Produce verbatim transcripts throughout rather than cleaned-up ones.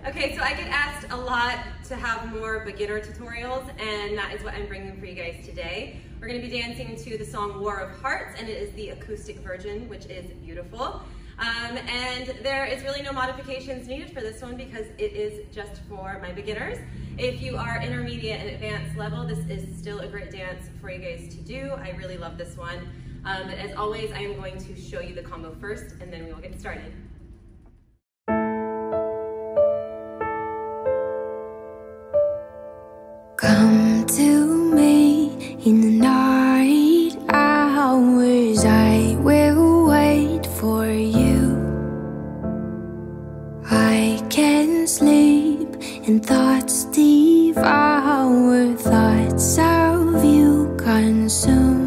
Okay, so I get asked a lot to have more beginner tutorials, and that is what I'm bringing for you guys today. We're going to be dancing to the song War of Hearts, and it is the acoustic version, which is beautiful. Um, and there is really no modifications needed for this one because it is just for my beginners. If you are intermediate and advanced level, this is still a great dance for you guys to do. I really love this one. Um, but as always, I am going to show you the combo first, and then we will get started. Come to me in the night hours, I will wait for you. I can sleep and thoughts devour, thoughts of you consume.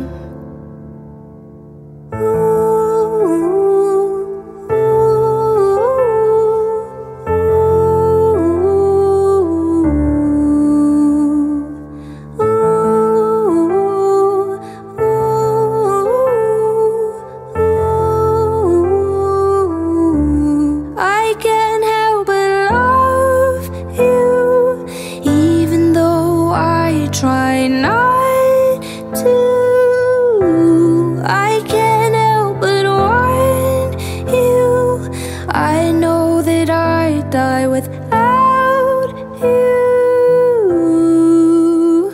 Try not to. I can't help but want you. I know that I'd die without you.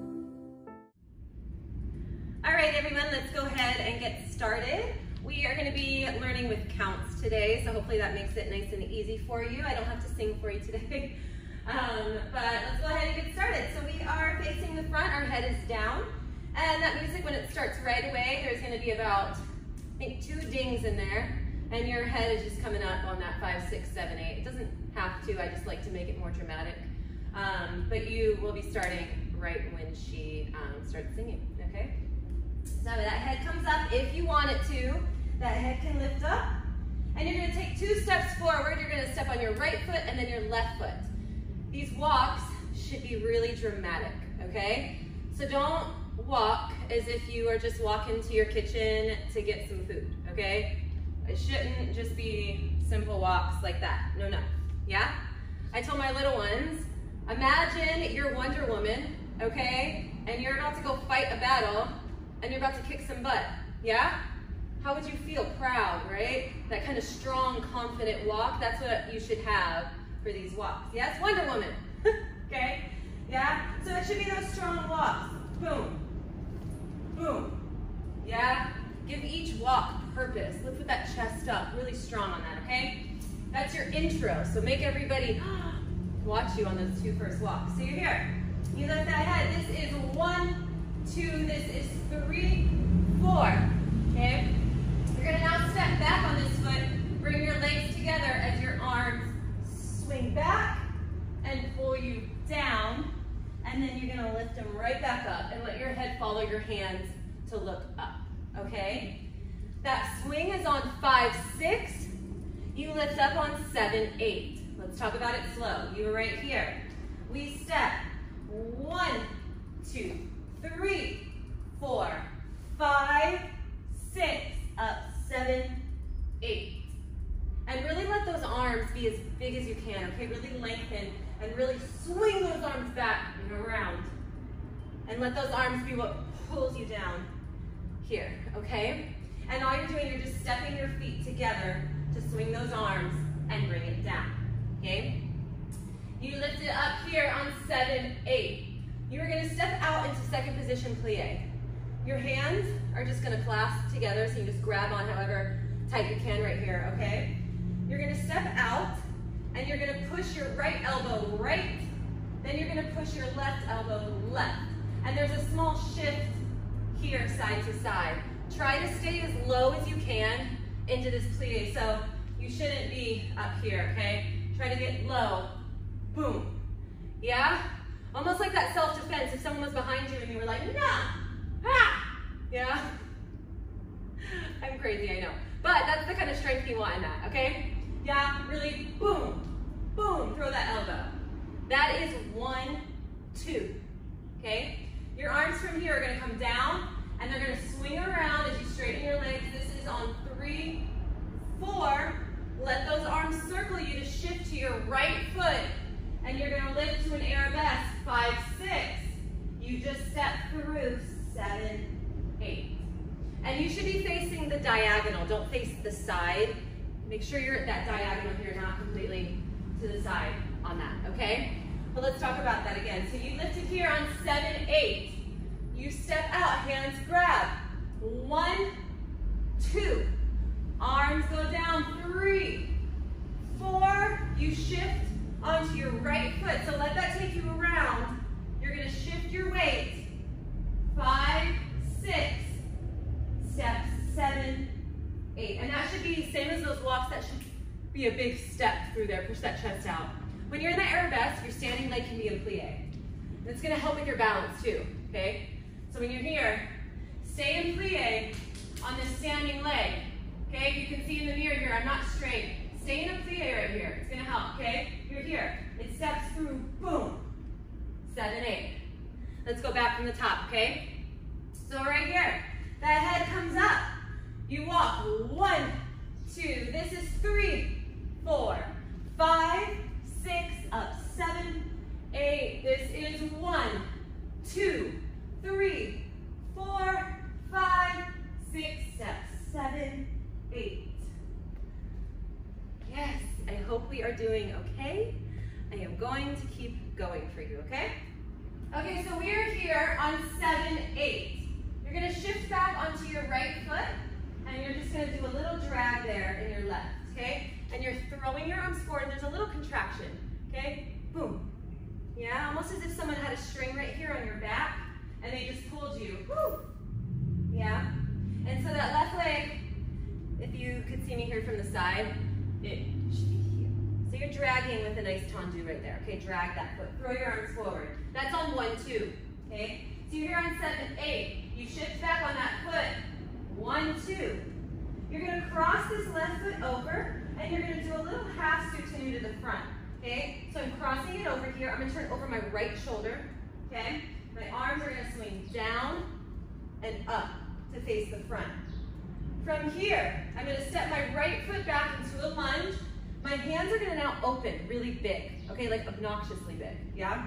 All right, everyone, let's go ahead and get started. We are going to be learning with counts today, so hopefully that makes it nice and easy for you. I don't have to sing for you today. Um, but let's go ahead and get started. So we are facing the front, our head is down, and that music, when it starts right away, there's going to be about, I think, two dings in there, and your head is just coming up on that five, six, seven, eight. It doesn't have to, I just like to make it more dramatic. Um, but you will be starting right when she um, starts singing, okay? So that head comes up if you want it to. That head can lift up, and you're going to take two steps forward. You're going to step on your right foot and then your left foot. These walks should be really dramatic, okay? So don't walk as if you are just walking to your kitchen to get some food, okay? It shouldn't just be simple walks like that. No, no, yeah? I told my little ones, imagine you're Wonder Woman, okay? And you're about to go fight a battle, and you're about to kick some butt, yeah? How would you feel? Proud, right? That kind of strong, confident walk, that's what you should have for these walks. Yes, Wonder Woman. Okay? Yeah? So it should be those strong walks. Boom. Boom. Yeah? Give each walk purpose. Lift with that chest up. Really strong on that, okay? That's your intro. So make everybody watch you on those two first walks. So you're here. You lift that head. This is one, two, this is three, four. Okay? You're going to now step back on this foot. Bring your legs together as your arms swing back and pull you down, and then you're gonna lift them right back up and let your head follow your hands to look up, okay? That swing is on five, six. You lift up on seven, eight. Let's talk about it slow. You are right here. We step one, two, three, four, five, six, up, seven, eight. And really let those arms be as big as you can, okay? Really lengthen and really swing those arms back and around. And let those arms be what pulls you down here, okay? And all you're doing, you're just stepping your feet together to swing those arms and bring it down, okay? You lift it up here on seven, eight. You are gonna step out into second position plie. Your hands are just gonna clasp together, so you just grab on however tight you can right here, okay? You're gonna step out, and you're gonna push your right elbow right, then you're gonna push your left elbow left. And there's a small shift here, side to side. Try to stay as low as you can into this plie, so you shouldn't be up here, okay? Try to get low, boom, yeah? Almost like that self-defense, if someone was behind you and you were like, no, ha, yeah? I'm crazy, I know. But that's the kind of strength you want in that, okay? Yeah, really, boom, boom, throw that elbow. That is one, two, okay? Your arms from here are gonna come down, and they're gonna swing around as you straighten your legs. This is on three, four. Let those arms circle you to shift to your right foot And you should be facing the diagonal. Don't face the side. Make sure you're at that diagonal here, not completely to the side on that, okay? But let's talk about that again. So you lifted here on seven, eight. You step out, hands grab. One, two. Arms go down, three, four. You shift onto your right foot. So let that take you around. You're gonna shift your weight. Five, six, step, seven, eight. And that should be, same as those walks, that should be a big step through there. Push that chest out. When you're in the arabesque, your standing leg can be in plie. And it's gonna help with your balance too, okay? So when you're here, stay in plie on this standing leg, okay? You can see in the mirror here, I'm not straight. Stay in a plie right here, it's gonna help, okay? You're here, it steps through, boom, seven, eight. Let's go back from the top, okay? So right here, that head comes up. You walk, one, two, this is three, four, five, six, up, seven, eight. This is one, two, three, four, five, six, steps, seven, eight. Yes, I hope we are doing okay. I am going to keep going for you, okay? Okay, so we are here on seven, eight. You're gonna shift back onto your right foot, and you're just gonna do a little drag there in your left, okay? And you're throwing your arms forward, and there's a little contraction, okay? Boom. Yeah, almost as if someone had a string right here on your back, and they just pulled you, woo. Yeah? And so that left leg, if you could see me here from the side, it should be here. So you're dragging with a nice tendu right there, okay? Drag that foot, throw your arms forward. That's on one, two, okay? So you're here on seven, eight. You shift back on that foot, one, two. You're gonna cross this left foot over, and you're gonna do a little half soutenu to the front, okay? So I'm crossing it over here. I'm gonna turn over my right shoulder, okay? My arms are gonna swing down and up to face the front. From here, I'm gonna step my right foot back into a lunge. My hands are gonna now open really big, okay? Like obnoxiously big, yeah?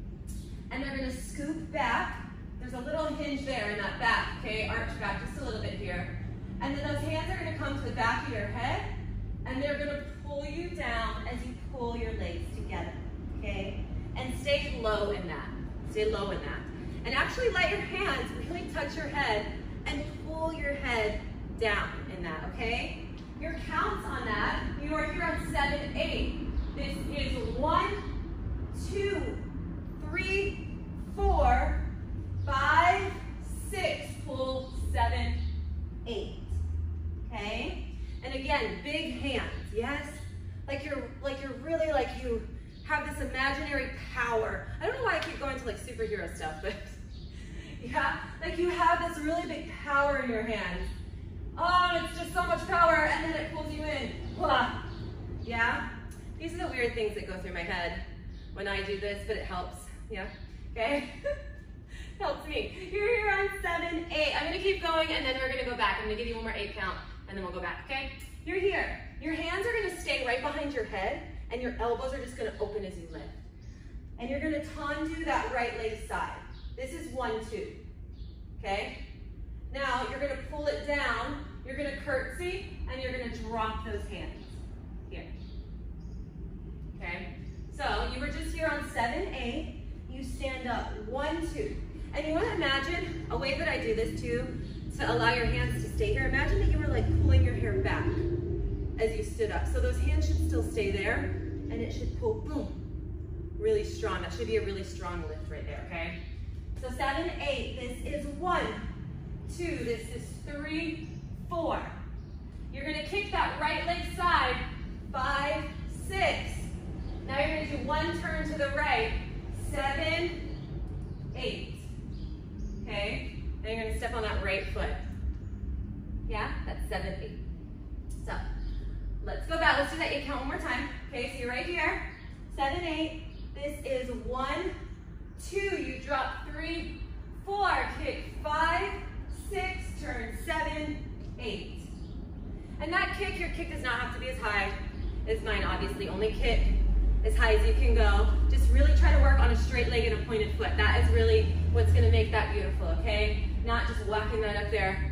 And they're gonna scoop back. There's a little hinge there in that back, okay? Arch back just a little bit here. And then those hands are gonna come to the back of your head, and they're gonna pull you down as you pull your legs together, okay? And stay low in that, stay low in that. And actually let your hands really touch your head and pull your head down in that, okay? Your counts on that, you are here on seven, eight. This is one, two, three, four, five, six, pull, seven, eight. Okay? And again, big hands, yes? Like you're like you're really like you have this imaginary power. I don't know why I keep going to like superhero stuff, but yeah, like you have this really big power in your hands. Oh, it's just so much power, and then it pulls you in. Blah. Yeah? These are the weird things that go through my head when I do this, but it helps. Yeah? Okay? Helps me. You're here on seven, eight. I'm gonna keep going, and then we're gonna go back. I'm gonna give you one more eight count, and then we'll go back, okay? You're here. Your hands are gonna stay right behind your head, and your elbows are just gonna open as you lift. And you're gonna tendu that right leg side. This is one, two, okay? Now, you're gonna pull it down, you're gonna curtsy, and you're gonna drop those hands here, okay? So, you were just here on seven, eight, you stand up, one, two. And you wanna imagine, a way that I do this too, to allow your hands to stay here, imagine that you were like pulling your hair back as you stood up. So those hands should still stay there, and it should pull, boom, really strong. That should be a really strong lift right there, okay? So seven, eight, this is one, two, this is three, four. You're gonna kick that right leg side, five, six. Now you're gonna do one turn to the right, seven, eight. Okay? Then you're gonna step on that right foot. Yeah? That's seven, eight. So, let's go back. Let's do that eight count one more time. Okay, so you're right here. Seven, eight. This is one, two. You drop three, four. Kick five, six. Turn seven, eight. And that kick, your kick does not have to be as high as mine, obviously. Only kick as high as you can go. Just really try to work on a straight leg and a pointed foot. That is really what's gonna make that beautiful, okay? Not just whacking that up there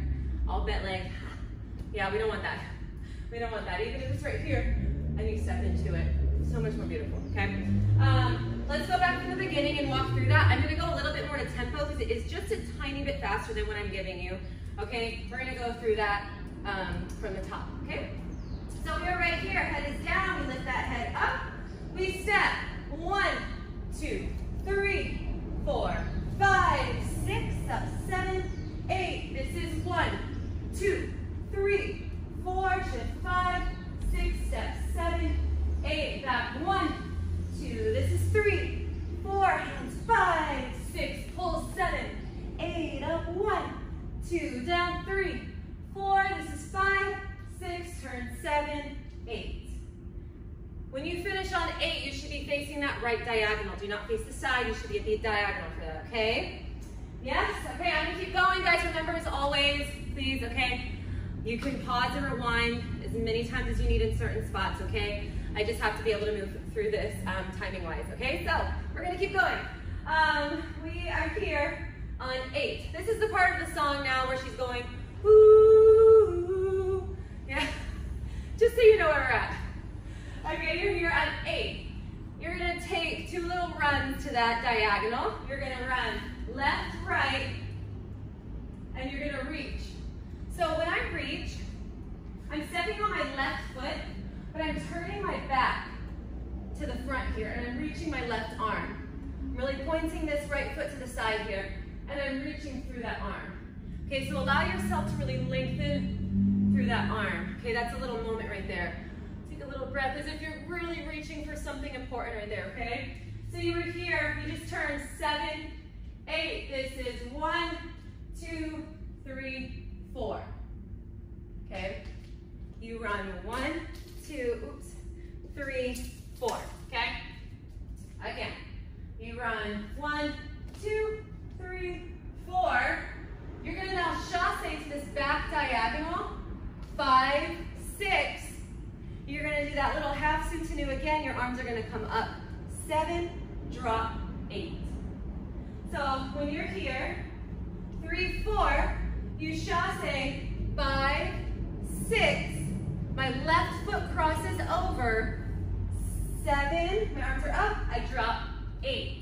all bent leg. Yeah, we don't want that. We don't want that. Even if it's right here and you step into it. So much more beautiful, okay? Um, let's go back to the beginning and walk through that. I'm gonna go a little bit more to tempo because it is just a tiny bit faster than what I'm giving you, okay? We're gonna go through that um, from the top, okay? So we're right here, head is down, we lift that head up. We step, one, two, three, four, five, six, up, seven, eight. This is one, two, three, four, shift five, six, step seven, eight, back one, two, this is three, four, hands five, six, pull seven, eight, up one, two, down three, four, this is five, six, turn seven, eight. When you finish on eight, you should be facing that right diagonal. Do not face the side, you should be at the diagonal for that, okay? Yes, okay, I'm gonna keep going, guys. Remember, as always, please, okay? You can pause and rewind as many times as you need in certain spots, okay? I just have to be able to move through this um, timing-wise, okay? So, we're gonna keep going. Um, we are here on eight. This is the part of the song now where she's going, ooh, yeah? Just so you know where we're at. Okay, you're here on eight. You're gonna take two little runs to that diagonal. You're gonna run left, right, and you're gonna reach. So when I reach, I'm stepping on my left foot, but I'm turning my back to the front here, and I'm reaching my left arm. I'm really pointing this right foot to the side here, and I'm reaching through that arm. Okay, so allow yourself to really lengthen through that arm. Okay, that's a little moment right there. Take a little breath as if you're really reaching for something important right there, okay? So you were here, you just turned seven, eight. This is one, two, three, four. Okay? You run one, two, oops, three, four. Okay? Again. You run one, two, three, four. You're gonna now chasse to this back diagonal. Five, six. You're gonna do that little half soutenu again. Your arms are gonna come up. Seven, drop, eight. So when you're here, three, four, you chasse, five, six, my left foot crosses over, seven, my arms are up, I drop, eight,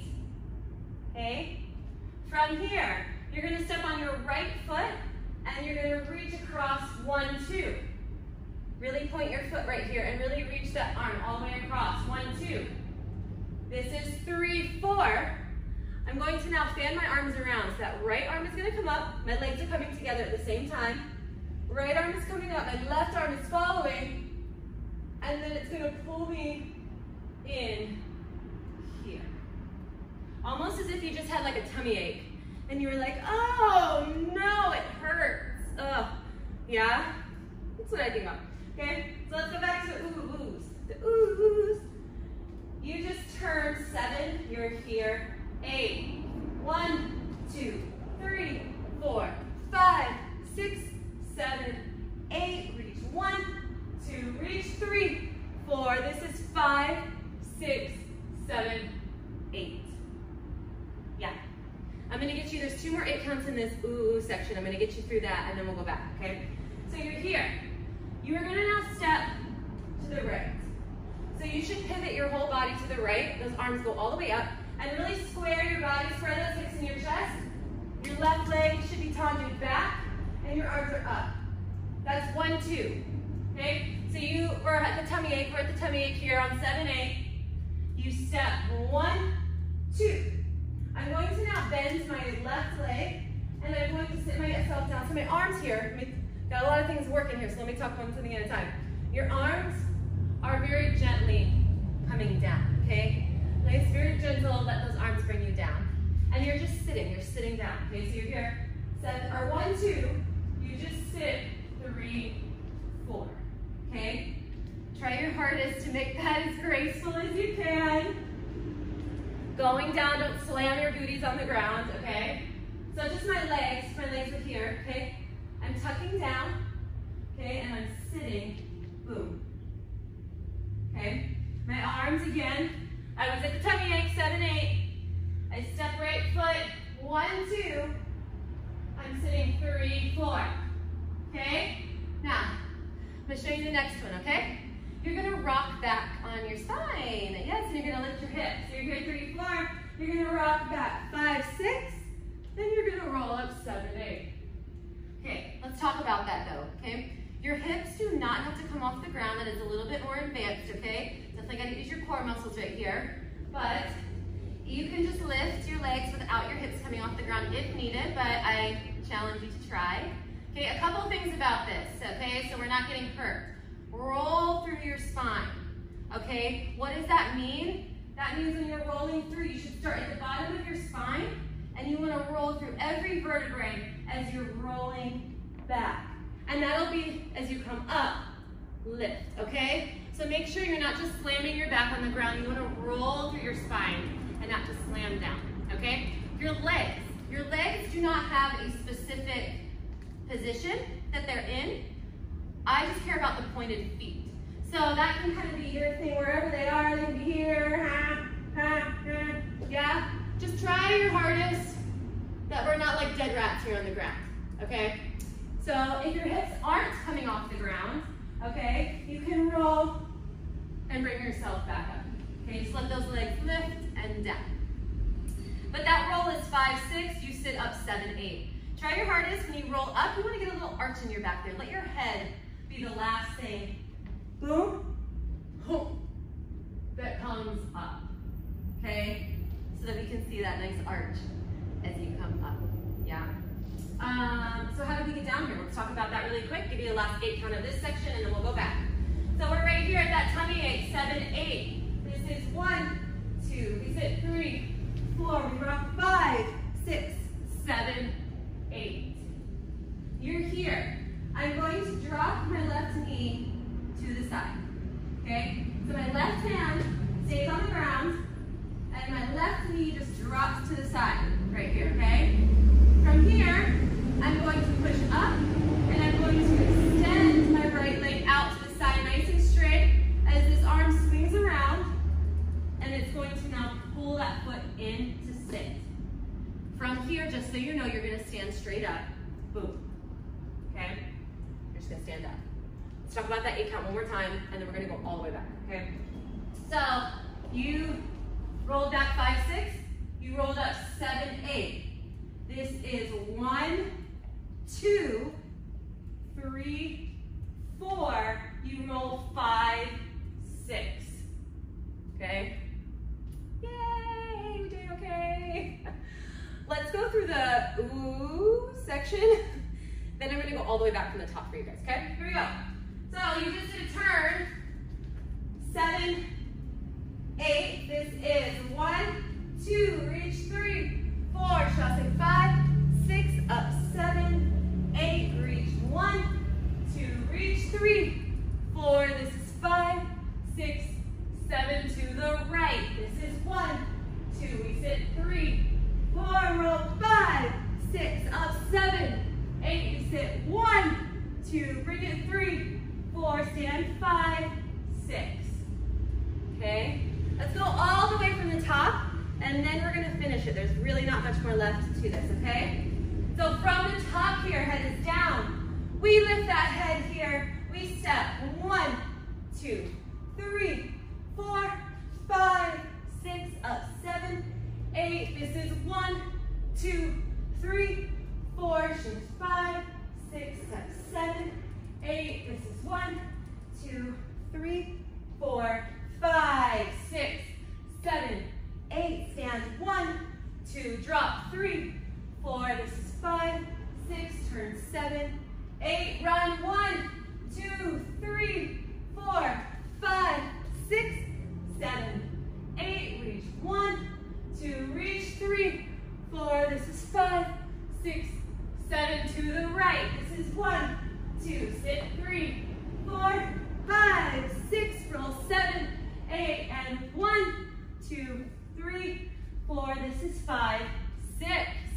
okay? From here, you're gonna step on your right foot, and you're gonna reach across, one, two. Really point your foot right here, and really reach that arm all the way across, one, two. This is three, four. I'm going to now fan my arms around. So that right arm is going to come up. My legs are coming together at the same time. Right arm is coming up. My left arm is following. And then it's going to pull me in here. Almost as if you just had like a tummy ache. And you were like, oh no, it hurts. Oh, yeah? That's what I think of. Okay? So let's go back to the ooh-oohs. The ooh-oohs. You just turned seven. You're here. Eight, one, two, three, four, five, six, seven, eight, reach one, two, reach three, four, this is five, six, seven, eight. Yeah. I'm gonna get you, there's two more eight counts in this ooh section. I'm gonna get you through that and then we'll go back, okay? So you're here. You are gonna now step to the right. So you should pivot your whole body to the right. Those arms go all the way up. And really square your body, spread those hips in your chest. Your left leg should be tended back, and your arms are up. That's one, two. Okay? So you were at the tummy ache, we're at the tummy ache here on seven, eight. You step one, two. I'm going to now bend my left leg, and I'm going to sit myself down. So my arms here, got a lot of things working here, so let me talk one thing at a time. Your arms are very gently coming down, okay? Nice, very gentle, let those arms bring you down. And you're just sitting, you're sitting down. Okay, so you're here, seven, or one, two, you just sit, three, four. Okay? Try your hardest to make that as graceful as you can. Going down, don't slam your booties on the ground, okay? So just my legs, my legs are here, okay? I'm tucking down, okay, and I'm sitting, boom. Okay? My arms again. I was at the tummy ache, seven, eight. I step right foot, one, two. I'm sitting, three, four. okay? Now, I'm gonna show you the next one, okay? You're gonna rock back on your spine. Yes, and you're gonna lift your hips. So you're here, three, four. You're gonna rock back, five, six. Then you're gonna roll up, seven, eight. Okay, let's talk about that though, okay? Your hips do not have to come off the ground. That is a little bit more advanced, okay? Definitely gotta use your core muscles right here. But you can just lift your legs without your hips coming off the ground if needed, but I challenge you to try. Okay, a couple things about this, okay? So we're not getting hurt. Roll through your spine, okay? What does that mean? That means when you're rolling through, you should start at the bottom of your spine, and you wanna roll through every vertebrae as you're rolling back. And that'll be as you come up, lift, okay? So make sure you're not just slamming your back on the ground. You wanna roll through your spine and not just slam down, okay? Your legs, your legs do not have a specific position that they're in. I just care about the pointed feet. So that can kind of be your thing wherever they are. They can be here, ha, ha, ha, yeah? Just try your hardest that we're not like dead rats here on the ground, okay? So if your hips aren't coming off the ground, okay, you can roll and bring yourself back up. Okay, just let those legs lift and down. But that roll is five, six, you sit up seven, eight. Try your hardest. When you roll up, you want to get a little arch in your back there. Let your head be the last thing, boom, boom, that comes up, okay? So that we can see that nice arch as you come up, yeah? Um, so how did we get down here? Let's talk about that really quick. Give you the last eight count of this section, and then we'll go back. So we're right here at that tummy ache, seven, eight. This is one, two, we sit three, four, we rock five, six, seven, eight. You're here. I'm going to drop my left knee to the side, okay? So my left hand stays on the ground, and my left knee just drops to the side, right here, okay? From here, I'm going to push up, and I'm going to extend my right leg out to the side, nice and straight, as this arm swings around, and it's going to now pull that foot in to sit. From here, just so you know, you're gonna stand straight up, boom, okay? You're just gonna stand up. Let's talk about that eight count one more time, and then we're gonna go all the way back, okay? So, you rolled back five, six, you rolled up seven, eight. This is one, two, three, four, you roll five, six, okay? Yay, we did okay. Let's go through the ooh section. Then I'm gonna go all the way back from the top for you guys, okay? Here we go. So you just did a turn, seven, eight. This is one, two, reach three, four, shall say five, six, up seven, eight, reach one, two, reach three, four, this is five, six, seven, to the right. This is one, two, we sit three, four, roll five, six, up seven, eight, you sit one, two, bring it three, four, stand five, six. Okay? Let's go all the way from the top, and then we're gonna finish it. There's really not much more left to this, okay? So from the top here, head is down. We lift that head here. We step one, two, three, four, five, six, up seven, eight. This is one, two, three, four, shift five, six, up seven, eight. This is one, two, three, four, five, six, seven, eight. Stand one, two, drop three, four. This is five, six, turn seven, eight. Run one, two, three, four, five, six, seven, eight. Reach one, two, reach three, four. This is five, six, seven, to the right. This is one, two, sit three, four, five, six, roll seven, eight, and one, two, three, four. This is five, six.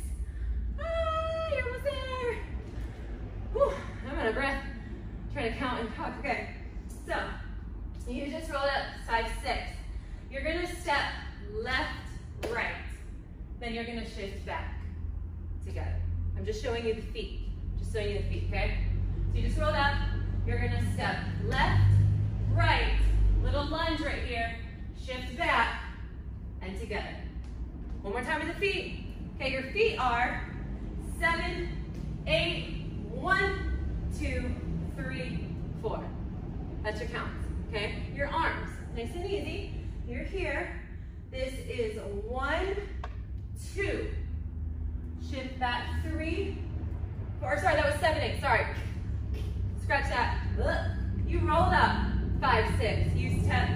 Ah, you're almost there. Whew, I'm out of breath. Trying to count and talk. Okay, so you just rolled up five, six. You're gonna step left, right. Then you're gonna shift back together. I'm just showing you the feet. Just showing you the feet, okay? So you just rolled up. You're gonna step left, right, little lunge right here, shift back, and together. One more time with the feet. Okay, your feet are seven, eight, one, two, three, four. That's your counts, okay? Your arms, nice and easy. You're here. This is one, two. Shift back, three, four. Sorry, that was seven, eight, sorry. Scratch that. You rolled up, five, six. You step,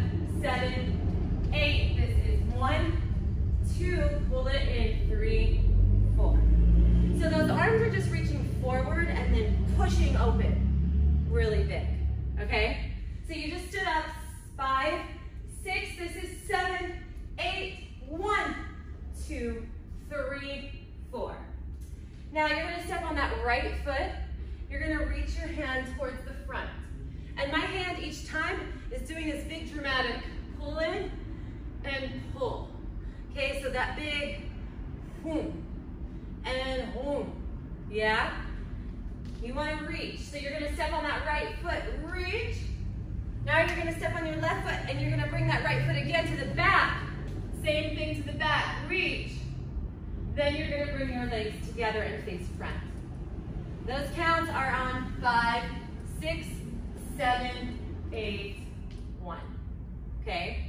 seven, eight. This is one, two, pull it in, three, four. So those arms are just reaching forward and then pushing open really big, okay? So you just stood up, five, six, this is seven, eight, one, two, three, four. Now you're gonna step on that right foot. You're gonna reach your hand towards the front. And my hand each time is doing this big dramatic pull in and pull. Okay, so that big boom and boom, yeah? You wanna reach, so you're gonna step on that right foot, reach. Now you're gonna step on your left foot and you're gonna bring that right foot again to the back. Same thing to the back, reach. Then you're gonna bring your legs together and face front. Those counts are on five, six, seven, eight, one, okay?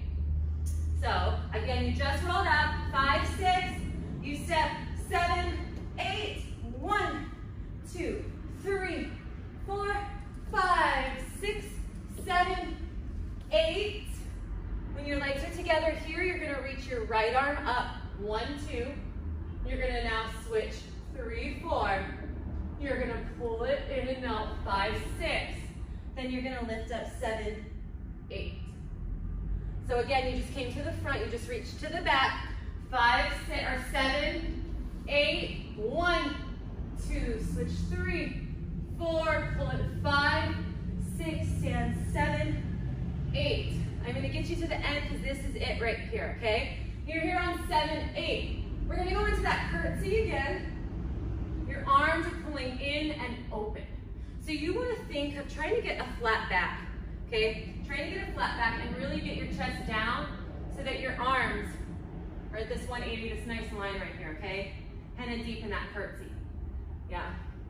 So, again, you just rolled up, five, six, you step, seven, eight, one, two, three, four, five, six, seven, eight. When your legs are together here, you're gonna reach your right arm up, one, two. You're gonna now switch, three, four. You're gonna pull it in and out, five, six. Then you're gonna lift up, seven, eight. So again, you just came to the front, you just reached to the back, five, six, or seven, eight, one, two, switch, three, four, pull it, five, six, stand, seven, eight. I'm gonna get you to the end because this is it right here, okay? You're here on seven, eight. We're gonna go into that curtsy again. Your arms are pulling in and open. So you wanna think of trying to get a flat back, okay? Trying to get a flat back and really get your chest down so that your arms are at this one eighty, this nice line right here, okay? Kind of deep in that curtsy, yeah.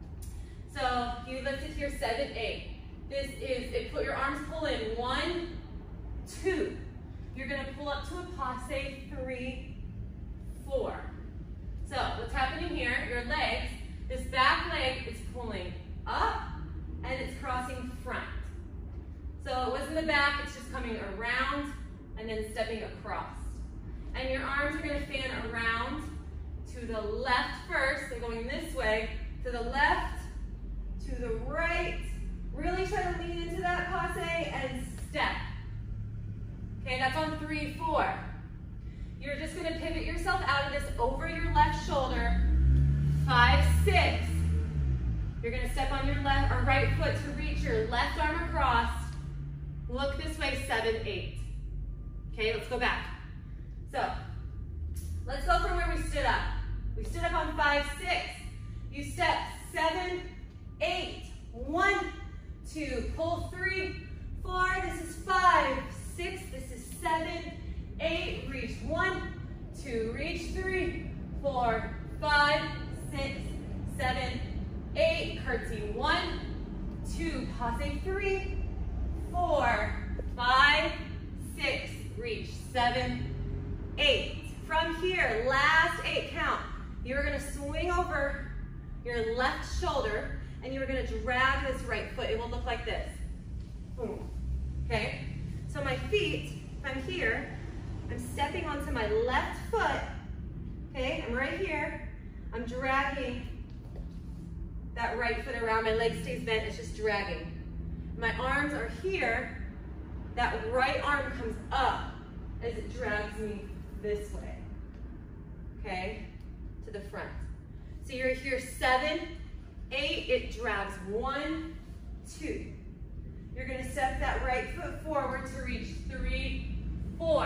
So you lifted here, seven, eight. This is, it put your arms pull in, one, two. You're gonna pull up to a passe, three, four. So what's happening here, your legs, this back leg is pulling up and it's crossing front. So it wasn't the back, it's just coming around and then stepping across. And your arms are gonna fan around to the left first, so going this way, to the left, to the right. Really try to lean into that passe and step. Okay, that's on three, four. You're just gonna pivot yourself out of this over your left shoulder. Five, six. You're gonna step on your left or right foot to reach your left arm across. Look this way, seven, eight. Okay, let's go back. So, let's go from where we stood up. We stood up on five, six. You step seven, eight. One, two, pull three, four. This is five, six. This is seven, eight. Reach one, two, reach three, four, five, six, seven, eight. Curtsy one, two, passe three, four, five, six. Reach seven, eight. From here, last eight count. You're gonna swing over your left shoulder and you're gonna drag this right foot. It will look like this. Boom. Okay? So my feet, if I'm here, I'm stepping onto my left foot. Okay, I'm right here. I'm dragging that right foot around. My leg stays bent, it's just dragging. My arms are here. That right arm comes up as it drags me this way. Okay, to the front. So you're here seven, eight, it drags one, two. You're gonna step that right foot forward to reach three, four.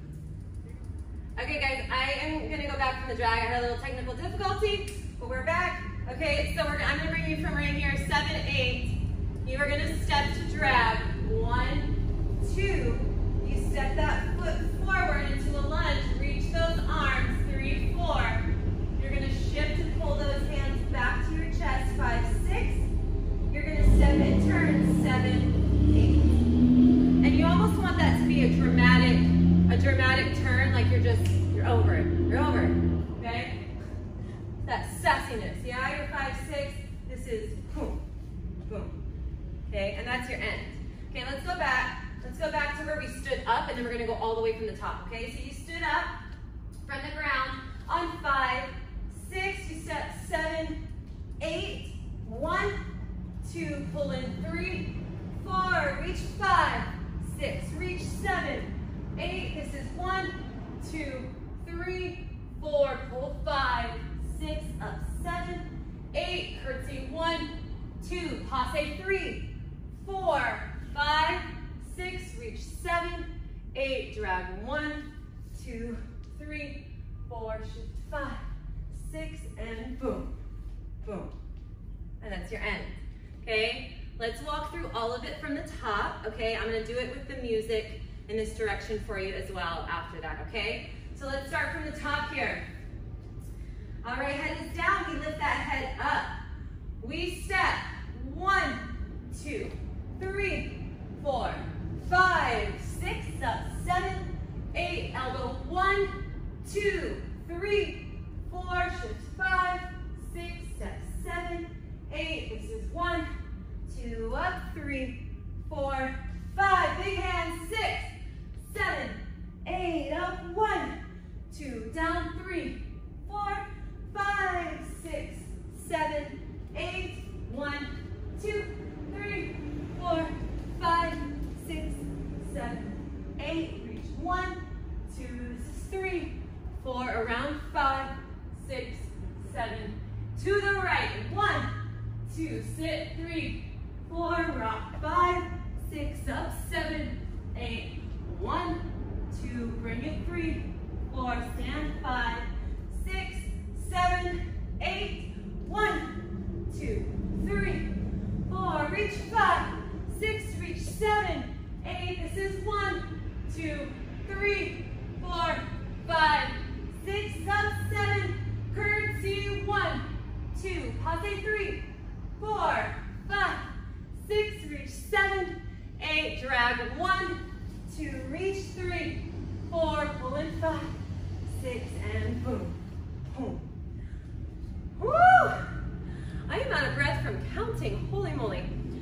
Okay guys, I am gonna go back from the drag. I had a little technical difficulty, but we're back. Okay, so we're, I'm gonna bring you from right here, seven, eight. You are gonna step to drag. One, two. You step that foot forward into a lunge. Reach those arms. Three, four. You're gonna shift and pull those hands back to your chest. Five, six. You're gonna step and turn. Seven, eight. And you almost want that to be a dramatic, a dramatic turn, like you're just, you're over it. You're over it. Okay? That sassiness. Yeah, you're five, six. This is boom, boom. Okay, and that's your end. Okay, let's go back. Let's go back to where we stood up, and then we're gonna go all the way from the top. Okay, so you stood up from the ground on five, six, you step seven, eight, one, two, pull in three, four, reach five, six, reach seven, eight, this is one, two, three, four, pull five, six, up seven, eight, curtsy, one, two, passe three, four, five, six, reach seven, eight, drag one, two, three, four, shift five, six, and boom, boom. And that's your end, okay? Let's walk through all of it from the top, okay? I'm gonna do it with the music in this direction for you as well after that, okay? So let's start from the top here. All right, head is down, we lift that head up. We step, one, two, three, four, five, six, up, seven, eight, elbow, one, two, three, four, shift five, six, step seven, eight, this is one, two, up, three, four, five, big hands, six, seven, eight, up, one, two, down, three, four, five, six, seven, eight, one, two, three, four, five, six, seven, eight, reach one, two, this is three, four, around five, six, seven, to the right, one, two, sit, three, four, rock, five, six, up, seven, eight, one, two, bring it, three, four, stand, five, six, seven, eight, one, two, three, four, reach five, six, reach seven, eight, this is one, two, three, four, five, six, up, seven, curtsy, one, two, passe three, four, five, six, reach seven, eight, drag one, two, reach three, four, pull in five, six, and boom, boom. Woo! I am out of breath from counting, holy moly.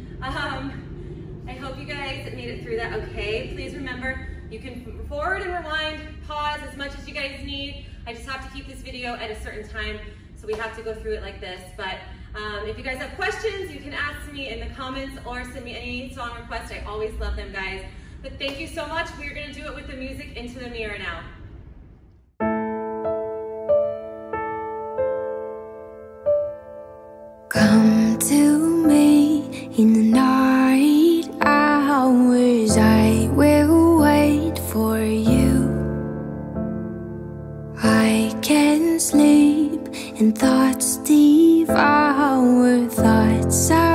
Um, I hope you guys made it through that okay. Please remember, you can forward and rewind, pause as much as you guys need. I just have to keep this video at a certain time, so we have to go through it like this. But um, if you guys have questions, you can ask me in the comments or send me any song requests. I always love them, guys. But thank you so much. We're gonna do it with the music into the mirror now. Come to me in the night hours, I will wait for you. I can sleep and thoughts devour thoughts I